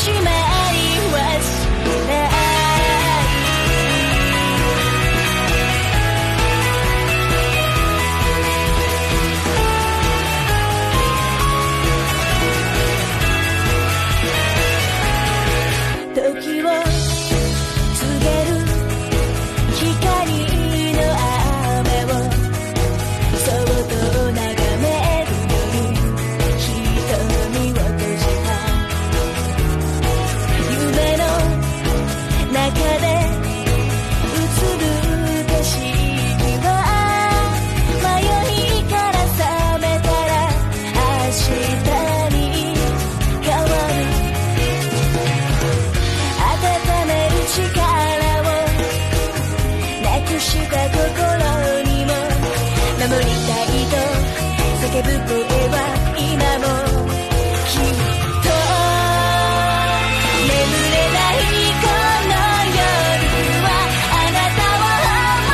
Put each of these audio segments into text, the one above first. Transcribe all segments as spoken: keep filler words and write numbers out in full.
守りたいと叫ぶ声は今もきっと眠れないこの夜はあなたを思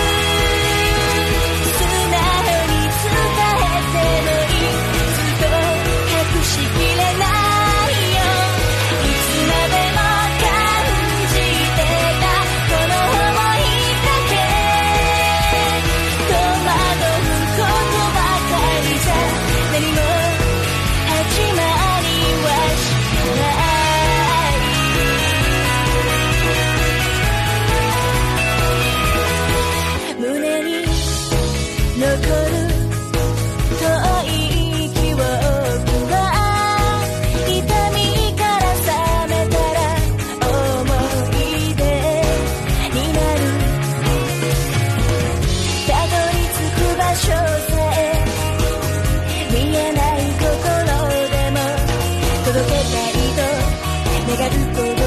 う素直に伝えてもいいずっと隠しきれないよいつまでも感じてたこの想いだけ戸惑うことばかりじゃ何も始まりはしない胸に残る遠い記憶は痛みから覚めたら思い出になるたどり着く場所さえ見えない心でも届けたいと願う声